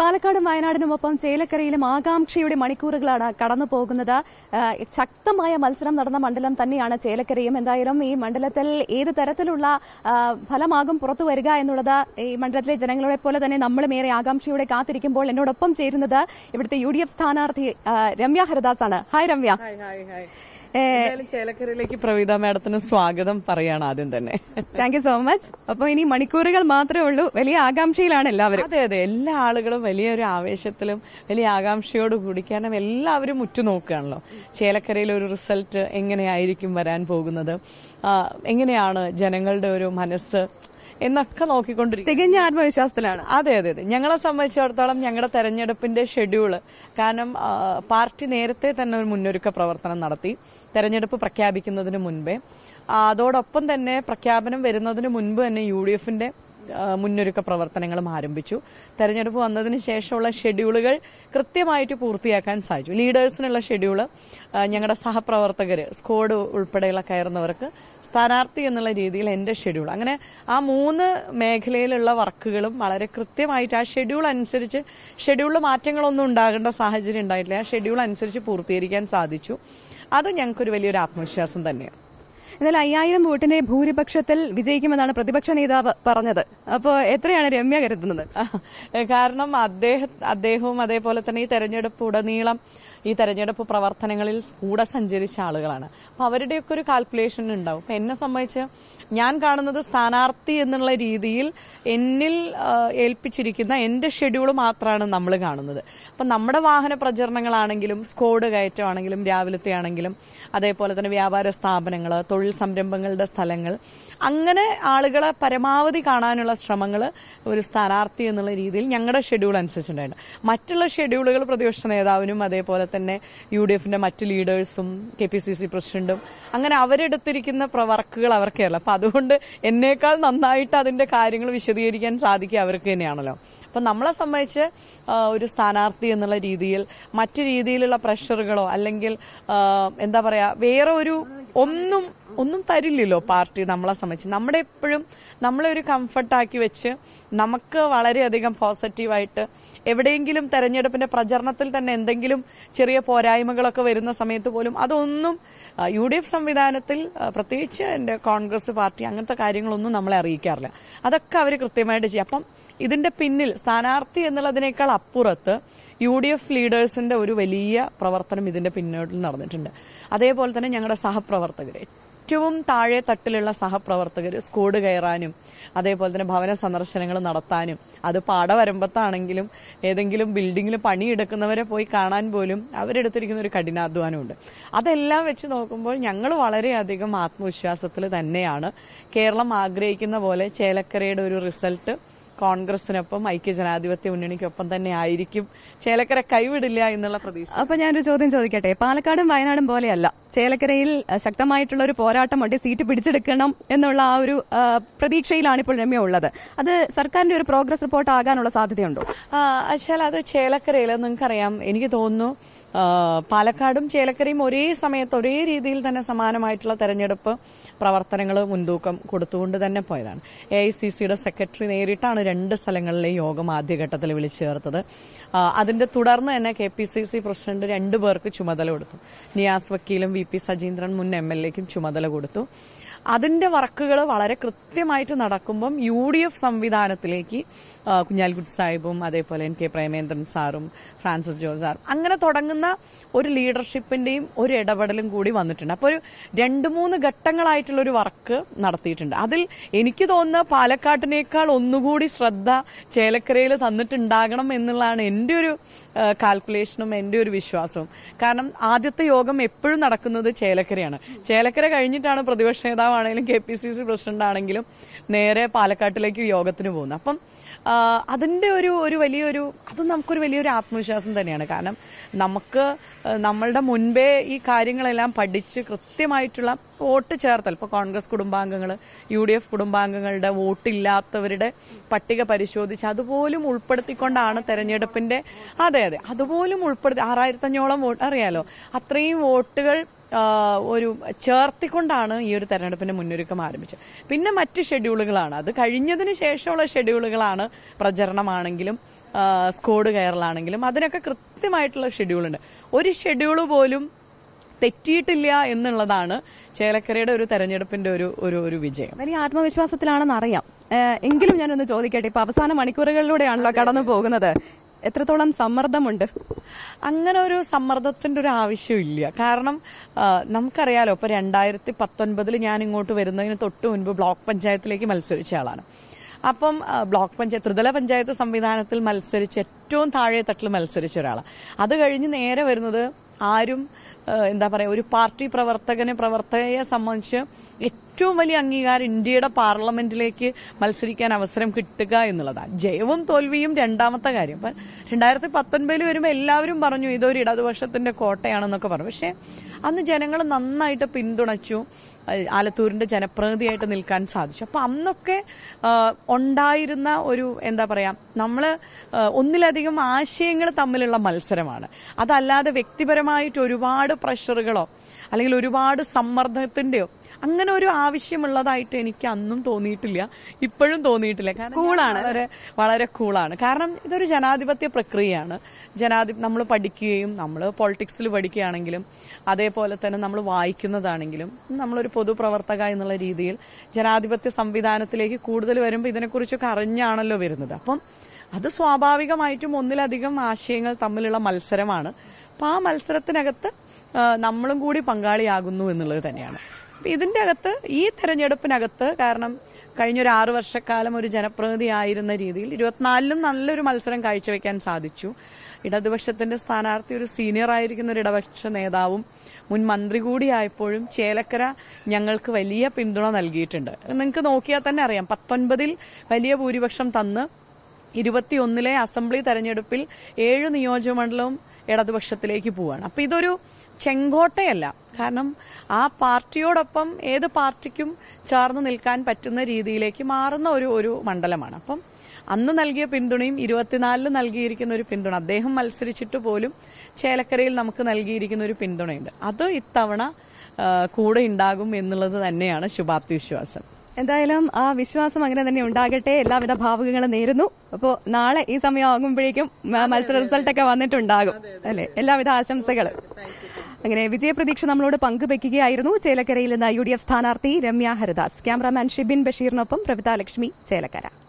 പാലക്കാടും വയനാടിനുമൊപ്പം ചേലക്കരയിലും ആകാംക്ഷയുടെ മണിക്കൂറുകളാണ് കടന്നു പോകുന്നത്. ശക്തമായ മത്സരം നടന്ന മണ്ഡലം തന്നെയാണ് ചേലക്കരയും. എന്തായാലും ഈ മണ്ഡലത്തിൽ ഏത് തരത്തിലുള്ള ഫലമാകും പുറത്തു വരിക എന്നുള്ളത് ഈ മണ്ഡലത്തിലെ ജനങ്ങളെ പോലെ തന്നെ നമ്മളും ഏറെ ആകാംക്ഷയോടെ കാത്തിരിക്കുമ്പോൾ എന്നോടൊപ്പം ചേരുന്നത് ഇവിടുത്തെ UDF സ്ഥാനാർത്ഥി രമ്യ ഹരിദാസ് ആണ്. ഹായ് രമ്യ. ചേലക്കരയിലേക്ക് പ്രവീത മാഡത്തിന് സ്വാഗതം പറയാണ് ആദ്യം തന്നെ. Thank you so much. അപ്പൊ ഇനി മണിക്കൂറുകൾ മാത്രമേ ഉള്ളൂ. വലിയ ആകാംക്ഷയിലാണ് എല്ലാവരും. അതെ അതെ, എല്ലാ ആളുകളും വലിയൊരു ആവേശത്തിലും വലിയ ആകാംക്ഷയോട് കൂടി, കാരണം എല്ലാവരും ഉറ്റുനോക്കുകയാണല്ലോ ചേലക്കരയിൽ ഒരു റിസൾട്ട് എങ്ങനെയായിരിക്കും വരാൻ പോകുന്നത്, എങ്ങനെയാണ് ജനങ്ങളുടെ ഒരു മനസ്സ് എന്നൊക്കെ നോക്കിക്കൊണ്ടിരിക്കും. തികഞ്ഞ ആത്മവിശ്വാസത്തിലാണ്. അതെ അതെ അതെ, ഞങ്ങളെ സംബന്ധിച്ചിടത്തോളം ഞങ്ങളുടെ തെരഞ്ഞെടുപ്പിന്റെ ഷെഡ്യൂള്, കാരണം പാർട്ടി നേരത്തെ തന്നെ ഒരു മുന്നൊരുക്ക പ്രവർത്തനം നടത്തി തെരഞ്ഞെടുപ്പ് പ്രഖ്യാപിക്കുന്നതിന് മുൻപേ. അതോടൊപ്പം തന്നെ പ്രഖ്യാപനം വരുന്നതിന് മുൻപ് തന്നെ UDFന്റെ മുന്നൊരുക്ക പ്രവർത്തനങ്ങളും ആരംഭിച്ചു. തെരഞ്ഞെടുപ്പ് വന്നതിന് ശേഷമുള്ള ഷെഡ്യൂളുകൾ കൃത്യമായിട്ട് പൂർത്തിയാക്കാൻ സാധിച്ചു. ലീഡേഴ്സിനുള്ള ഷെഡ്യൂള് ഞങ്ങളുടെ സഹപ്രവർത്തകര്, സ്ക്വാഡ് ഉൾപ്പെടെയുള്ള കയറുന്നവർക്ക് സ്ഥാനാർത്ഥി എന്നുള്ള രീതിയിൽ എൻ്റെ ഷെഡ്യൂൾ, അങ്ങനെ ആ 3 മേഖലയിലുള്ള വർക്കുകളും വളരെ കൃത്യമായിട്ട് ആ ഷെഡ്യൂൾ അനുസരിച്ച്, ഷെഡ്യൂളിൽ മാറ്റങ്ങളൊന്നും ഉണ്ടാകേണ്ട സാഹചര്യം ഉണ്ടായിട്ടില്ല, ആ ഷെഡ്യൂൾ അനുസരിച്ച് പൂർത്തീകരിക്കാൻ സാധിച്ചു. അത് ഞങ്ങൾക്കൊരു വലിയൊരു ആത്മവിശ്വാസം തന്നെയാണ്. എന്നാൽ 5000 വോട്ടിന്റെ ഭൂരിപക്ഷത്തിൽ വിജയിക്കുമെന്നാണ് പ്രതിപക്ഷ നേതാവ് പറഞ്ഞത്. അപ്പോൾ എത്രയാണ് രമ്യ കരുതുന്നത്? കാരണം അദ്ദേഹവും അതേപോലെ തന്നെ ഈ തെരഞ്ഞെടുപ്പ് ഉടനീളം ഈ തെരഞ്ഞെടുപ്പ് പ്രവർത്തനങ്ങളിൽ കൂടെ സഞ്ചരിച്ച ആളുകളാണ്. അപ്പൊ അവരുടെയൊക്കെ ഒരു കാൽക്കുലേഷൻ ഉണ്ടാവും. അപ്പൊ എന്നെ സംബന്ധിച്ച് ഞാൻ കാണുന്നത് സ്ഥാനാർത്ഥി എന്നുള്ള രീതിയിൽ എന്നിൽ ഏൽപ്പിച്ചിരിക്കുന്ന എൻ്റെ ഷെഡ്യൂൾ മാത്രമാണ് നമ്മൾ കാണുന്നത്. അപ്പം നമ്മുടെ വാഹന പ്രചരണങ്ങളാണെങ്കിലും സ്ക്വാഡ് കയറ്റമാണെങ്കിലും രാവിലത്തെ ആണെങ്കിലും അതേപോലെ തന്നെ വ്യാപാര സ്ഥാപനങ്ങൾ, തൊഴിൽ സംരംഭങ്ങളുടെ സ്ഥലങ്ങൾ, അങ്ങനെ ആളുകളെ പരമാവധി കാണാനുള്ള ശ്രമങ്ങൾ ഒരു സ്ഥാനാർത്ഥി എന്നുള്ള രീതിയിൽ ഞങ്ങളുടെ ഷെഡ്യൂൾ അനുസരിച്ചുണ്ടായിരുന്നു. മറ്റുള്ള ഷെഡ്യൂളുകൾ പ്രതിപക്ഷ നേതാവിനും അതേപോലെ തന്നെ UDFന്റെ മറ്റു ലീഡേഴ്സും KPCC പ്രസിഡന്റും അങ്ങനെ അവരെടുത്തിരിക്കുന്ന വർക്കുകൾ അവർക്കല്ല. അപ്പൊ അതുകൊണ്ട് എന്നേക്കാൾ നന്നായിട്ട് അതിന്റെ കാര്യങ്ങൾ വിശദീകരിക്കാൻ സാധിക്കുക അവർക്ക് തന്നെയാണല്ലോ. അപ്പൊ നമ്മളെ സംബന്ധിച്ച് ഒരു സ്ഥാനാർത്ഥി എന്നുള്ള രീതിയിൽ മറ്റു രീതിയിലുള്ള പ്രഷറുകളോ അല്ലെങ്കിൽ എന്താ പറയാ വേറെ ഒരു ഒന്നും തരില്ലല്ലോ പാർട്ടി നമ്മളെ സംബന്ധിച്ച്. നമ്മുടെ എപ്പോഴും നമ്മളെ ഒരു കംഫർട്ടാക്കി വെച്ച് നമുക്ക് വളരെയധികം പോസിറ്റീവായിട്ട് എവിടെയെങ്കിലും തെരഞ്ഞെടുപ്പിന്റെ പ്രചരണത്തിൽ തന്നെ എന്തെങ്കിലും ചെറിയ പോരായ്മകളൊക്കെ വരുന്ന സമയത്ത് പോലും അതൊന്നും UDF സംവിധാനത്തിൽ, പ്രത്യേകിച്ച് എൻ്റെ കോൺഗ്രസ് പാർട്ടി, അങ്ങനത്തെ കാര്യങ്ങളൊന്നും നമ്മളെ അറിയിക്കാറില്ല. അതൊക്കെ അവർ കൃത്യമായിട്ട് ചെയ്യും. അപ്പം ഇതിന്റെ പിന്നിൽ സ്ഥാനാർത്ഥി എന്നുള്ളതിനേക്കാൾ അപ്പുറത്ത് UDF ലീഡേഴ്സിന്റെ ഒരു വലിയ പ്രവർത്തനം ഇതിന്റെ പിന്നോട്ടിൽ നടന്നിട്ടുണ്ട്. അതേപോലെ തന്നെ ഞങ്ങളുടെ സഹപ്രവർത്തകർ, ഏറ്റവും താഴെ തട്ടിലുള്ള സഹപ്രവർത്തകർ സ്ക്വാഡ് കയറാനും അതേപോലെ തന്നെ ഭവന സന്ദർശനങ്ങൾ നടത്താനും, അത് പാടവരമ്പത്താണെങ്കിലും ഏതെങ്കിലും ബിൽഡിങ്ങിൽ പണിയെടുക്കുന്നവരെ പോയി കാണാൻ പോലും അവരെടുത്തിരിക്കുന്ന ഒരു കഠിനാധ്വാനമുണ്ട്. അതെല്ലാം വെച്ച് നോക്കുമ്പോൾ ഞങ്ങൾ വളരെയധികം ആത്മവിശ്വാസത്തിൽ തന്നെയാണ്. കേരളം ആഗ്രഹിക്കുന്ന പോലെ ചേലക്കരയുടെ ഒരു റിസൾട്ട് കോൺഗ്രസിനൊപ്പം ഐക്യജനാധിപത്യ മുന്നണിക്കൊപ്പം തന്നെ ആയിരിക്കും. ചേലക്കര കൈവിടില്ല എന്നുള്ള പ്രതീക്ഷ. അപ്പൊ ഞാനൊരു ചോദ്യം ചോദിക്കട്ടെ. പാലക്കാടും വയനാടും പോലെയല്ല, ചേലക്കരയിൽ ശക്തമായിട്ടുള്ള ഒരു പോരാട്ടമുണ്ട്, സീറ്റ് പിടിച്ചെടുക്കണം എന്നുള്ള ആ ഒരു പ്രതീക്ഷയിലാണ് ഇപ്പോൾ രമ്യ ഉള്ളത്. അത് സർക്കാരിന്റെ ഒരു പ്രോഗ്രസ് റിപ്പോർട്ട് ആകാനുള്ള സാധ്യതയുണ്ടോ? അത് ചേലക്കരയിൽ നിങ്ങൾക്കറിയാം, എനിക്ക് തോന്നുന്നു പാലക്കാടും ചേലക്കരയും ഒരേ സമയത്ത് ഒരേ രീതിയിൽ തന്നെ സമാനമായിട്ടുള്ള തെരഞ്ഞെടുപ്പ് പ്രവർത്തനങ്ങൾ മുൻതൂക്കം കൊടുത്തുകൊണ്ട് തന്നെ പോയതാണ്. AICCയുടെ സെക്രട്ടറി നേരിട്ടാണ് 2 സ്ഥലങ്ങളിലെ യോഗം ആദ്യഘട്ടത്തിൽ വിളിച്ചു ചേർത്തത്. അതിന്റെ തുടർന്ന് തന്നെ KPCC പ്രസിഡന്റ് 2 പേർക്ക് ചുമതല കൊടുത്തു. നിയാസ് വക്കീലും VP സജീന്ദ്രൻ മുൻ MLAക്കും ചുമതല കൊടുത്തു. അതിന്റെ വർക്കുകൾ വളരെ കൃത്യമായിട്ട് നടക്കുമ്പം UDF സംവിധാനത്തിലേക്ക് കുഞ്ഞാലിക്കുട്ടി സാഹിബും അതേപോലെ NK പ്രേമേന്ദ്രൻ സാറും ഫ്രാൻസിസ് ജോസാർ അങ്ങനെ തുടങ്ങുന്ന ഒരു ലീഡർഷിപ്പിന്റെയും ഒരു ഇടപെടലും കൂടി വന്നിട്ടുണ്ട്. അപ്പോൾ ഒരു 2-3 ഘട്ടങ്ങളായിട്ടുള്ള ഒരു വർക്ക് നടത്തിയിട്ടുണ്ട്. അതിൽ എനിക്ക് തോന്നുന്ന പാലക്കാട്ടിനേക്കാൾ ഒന്നുകൂടി ശ്രദ്ധ ചേലക്കരയിൽ തന്നിട്ടുണ്ടാകണം എന്നുള്ളതാണ് എൻ്റെ ഒരു കാൽക്കുലേഷനും എൻ്റെ ഒരു വിശ്വാസവും. കാരണം ആദ്യത്തെ യോഗം എപ്പോഴും നടക്കുന്നത് ചേലക്കരയാണ്. ചേലക്കര കഴിഞ്ഞിട്ടാണ് പ്രതിപക്ഷ നേതാവാണെങ്കിലും KPCC പ്രസിഡന്റ് ആണെങ്കിലും നേരെ പാലക്കാട്ടിലേക്ക് യോഗത്തിന് പോകുന്നത്. അപ്പം അതിന്റെ ഒരു വലിയൊരു, അതും നമുക്കൊരു വലിയൊരു ആത്മവിശ്വാസം തന്നെയാണ്. കാരണം നമുക്ക് നമ്മളുടെ മുൻപേ ഈ കാര്യങ്ങളെല്ലാം പഠിച്ച് കൃത്യമായിട്ടുള്ള വോട്ട് ചേർത്തൽ, ഇപ്പോൾ കോൺഗ്രസ് കുടുംബാംഗങ്ങൾ, UDF കുടുംബാംഗങ്ങളുടെ വോട്ടില്ലാത്തവരുടെ പട്ടിക പരിശോധിച്ച് അതുപോലും ഉൾപ്പെടുത്തിക്കൊണ്ടാണ് തെരഞ്ഞെടുപ്പിന്റെ, അതെ അതുപോലും ഉൾപ്പെടുത്തി 6500 വോട്ട്, അറിയാലോ, അത്രയും വോട്ടുകൾ ഒരു ചേർത്തിക്കൊണ്ടാണ് ഈ ഒരു തെരഞ്ഞെടുപ്പിന്റെ മുന്നൊരുക്കം ആരംഭിച്ചത്. പിന്നെ മറ്റ് ഷെഡ്യൂളുകളാണ്, അത് കഴിഞ്ഞതിന് ശേഷമുള്ള ഷെഡ്യൂളുകളാണ് പ്രചരണമാണെങ്കിലും സ്കോഡ് കയറലാണെങ്കിലും അതിനൊക്കെ കൃത്യമായിട്ടുള്ള ഷെഡ്യൂളുണ്ട്. ഒരു ഷെഡ്യൂള് പോലും തെറ്റിയിട്ടില്ല എന്നുള്ളതാണ് ചേലക്കരയുടെ ഒരു തെരഞ്ഞെടുപ്പിന്റെ ഒരു വിജയം. വലിയ ആത്മവിശ്വാസത്തിലാണെന്ന് അറിയാം. എങ്കിലും ഞാനൊന്ന് ചോദിക്കട്ടെ, ഇപ്പൊ അവസാന മണിക്കൂറുകളിലൂടെയാണല്ലോ കടന്നു പോകുന്നത്, എത്രത്തോളം സമ്മർദ്ദമുണ്ട്? അങ്ങനെ ഒരു സമ്മർദ്ദത്തിന്റെ ഒരു ആവശ്യമില്ല. കാരണം നമുക്കറിയാലോ, ഇപ്പൊ 2019 ഞാൻ ഇങ്ങോട്ട് വരുന്നതിന് തൊട്ട് മുൻപ് ബ്ലോക്ക് പഞ്ചായത്തിലേക്ക് മത്സരിച്ച ആളാണ്. അപ്പം ബ്ലോക്ക് പഞ്ചായത്ത്, ത്രിതല പഞ്ചായത്ത് സംവിധാനത്തിൽ മത്സരിച്ച് ഏറ്റവും താഴെ തട്ടിൽ മത്സരിച്ച ഒരാളാണ്. അത് കഴിഞ്ഞ് നേരെ വരുന്നത് ആരും എന്താ പറയുക, ഒരു പാർട്ടി പ്രവർത്തകയെ സംബന്ധിച്ച് ഏറ്റവും വലിയ അംഗീകാരം ഇന്ത്യയുടെ പാർലമെന്റിലേക്ക് മത്സരിക്കാൻ അവസരം കിട്ടുക എന്നുള്ളതാണ്. ജയവും തോൽവിയും രണ്ടാമത്തെ കാര്യം. അപ്പം 2019 വരുമ്പോൾ എല്ലാവരും പറഞ്ഞു ഇതൊരു ഇടതുപക്ഷത്തിന്റെ കോട്ടയാണെന്നൊക്കെ പറഞ്ഞു. പക്ഷെ അന്ന് ജനങ്ങൾ നന്നായിട്ട് പിന്തുണച്ചു, ആലത്തൂരിന്റെ ജനപ്രതിനിധിയായിട്ട് നിൽക്കാൻ സാധിച്ചു. അപ്പൊ അന്നൊക്കെ ഉണ്ടായിരുന്ന ഒരു എന്താ പറയാ, നമ്മള് ഒന്നിലധികം ആശയങ്ങൾ തമ്മിലുള്ള മത്സരമാണ്. അതല്ലാതെ വ്യക്തിപരമായിട്ട് ഒരുപാട് പ്രഷറുകളോ അല്ലെങ്കിൽ ഒരുപാട് സമ്മർദ്ദത്തിന്റെയോ അങ്ങനെ ഒരു ആവശ്യമുള്ളതായിട്ട് എനിക്ക് അന്നും തോന്നിയിട്ടില്ല, ഇപ്പോഴും തോന്നിയിട്ടില്ല. കാരണം വളരെ കൂളാണ്. കാരണം ഇതൊരു ജനാധിപത്യ പ്രക്രിയയാണ്. നമ്മൾ പഠിക്കുകയും നമ്മൾ പൊളിറ്റിക്സിൽ പഠിക്കുകയാണെങ്കിലും അതേപോലെ തന്നെ നമ്മൾ വായിക്കുന്നതാണെങ്കിലും നമ്മളൊരു പൊതുപ്രവർത്തക എന്നുള്ള രീതിയിൽ ജനാധിപത്യ സംവിധാനത്തിലേക്ക് കൂടുതൽ വരുമ്പോൾ ഇതിനെക്കുറിച്ചൊക്കെ അറിഞ്ഞാണല്ലോ വരുന്നത്. അപ്പം അത് സ്വാഭാവികമായിട്ടും ഒന്നിലധികം ആശയങ്ങൾ തമ്മിലുള്ള മത്സരമാണ്. അപ്പം ആ മത്സരത്തിനകത്ത് നമ്മളും കൂടി പങ്കാളിയാകുന്നു എന്നുള്ളത് തന്നെയാണ്. ഇതിന്റെ അകത്ത്, ഈ തെരഞ്ഞെടുപ്പിനകത്ത്, കാരണം കഴിഞ്ഞൊരു 6 വർഷക്കാലം ഒരു ജനപ്രതിനിധി ആയിരുന്ന രീതിയിൽ 24ലും നല്ലൊരു മത്സരം കാഴ്ചവെക്കാൻ സാധിച്ചു. ഇടതുപക്ഷത്തിന്റെ സ്ഥാനാർത്ഥി ഒരു സീനിയർ ആയിരിക്കുന്ന ഒരു ഇടതുപക്ഷ നേതാവും മുൻ മന്ത്രി കൂടിയായപ്പോഴും ചേലക്കര ഞങ്ങൾക്ക് വലിയ പിന്തുണ നൽകിയിട്ടുണ്ട്. നിങ്ങൾക്ക് നോക്കിയാൽ തന്നെ അറിയാം, 19 വലിയ ഭൂരിപക്ഷം തന്ന് 21 അസംബ്ലി തെരഞ്ഞെടുപ്പിൽ 7 നിയോജകമണ്ഡലവും ഇടതുപക്ഷത്തിലേക്ക് പോവുകയാണ്. അപ്പൊ ഇതൊരു ചെങ്കോട്ടയല്ല. കാരണം ആ പാർട്ടിയോടൊപ്പം ഏത് പാർട്ടിക്കും ചേർന്ന് നിൽക്കാൻ പറ്റുന്ന രീതിയിലേക്ക് മാറുന്ന ഒരു മണ്ഡലമാണ്. അപ്പം അന്ന് നൽകിയ പിന്തുണയും 24 നൽകിയിരിക്കുന്ന ഒരു പിന്തുണ, അദ്ദേഹം മത്സരിച്ചിട്ട് പോലും ചേലക്കരയിൽ നമുക്ക് നൽകിയിരിക്കുന്ന ഒരു പിന്തുണയുണ്ട്. അത് ഇത്തവണ കൂടെ ഉണ്ടാകും എന്നുള്ളത് തന്നെയാണ് ശുഭാപ്തി വിശ്വാസം. എന്തായാലും ആ വിശ്വാസം അങ്ങനെ തന്നെ ഉണ്ടാകട്ടെ. എല്ലാവിധ ഭാവുകങ്ങളും നേരുന്നു. അപ്പോൾ നാളെ ഈ സമയം ആകുമ്പോഴേക്കും മത്സര റിസൾട്ടൊക്കെ വന്നിട്ടുണ്ടാകും അല്ലെ? എല്ലാവിധ ആശംസകളും. അങ്ങനെ വിജയപ്രതീക്ഷ നമ്മളോട് പങ്കുവെക്കുകയായിരുന്നു ചേലക്കരയിൽ നിന്ന് UDF സ്ഥാനാർത്ഥി രമ്യ ഹരിദാസ്. ക്യാമറാമാൻ ഷിബിൻ ബഷീറിനൊപ്പം പ്രവിത ലക്ഷ്മി, ചേലക്കര.